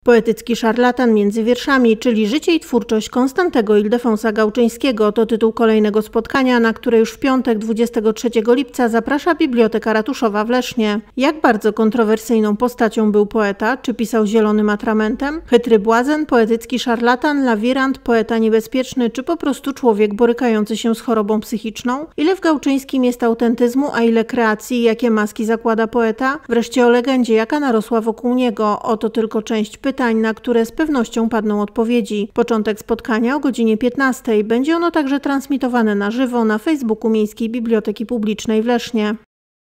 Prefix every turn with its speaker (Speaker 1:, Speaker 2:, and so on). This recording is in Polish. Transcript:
Speaker 1: Poetycki szarlatan między wierszami, czyli życie i twórczość Konstantego Ildefonsa Gałczyńskiego to tytuł kolejnego spotkania, na które już w piątek 23 lipca zaprasza Biblioteka Ratuszowa w Lesznie. Jak bardzo kontrowersyjną postacią był poeta? Czy pisał zielonym atramentem? Chytry błazen, poetycki szarlatan, lawirant, poeta niebezpieczny, czy po prostu człowiek borykający się z chorobą psychiczną? Ile w Gałczyńskim jest autentyzmu, a ile kreacji, jakie maski zakłada poeta? Wreszcie o legendzie, jaka narosła wokół niego. Oto tylko część pytań, na które z pewnością padną odpowiedzi. Początek spotkania o godzinie 15. Będzie ono także transmitowane na żywo na Facebooku Miejskiej Biblioteki Publicznej w Lesznie.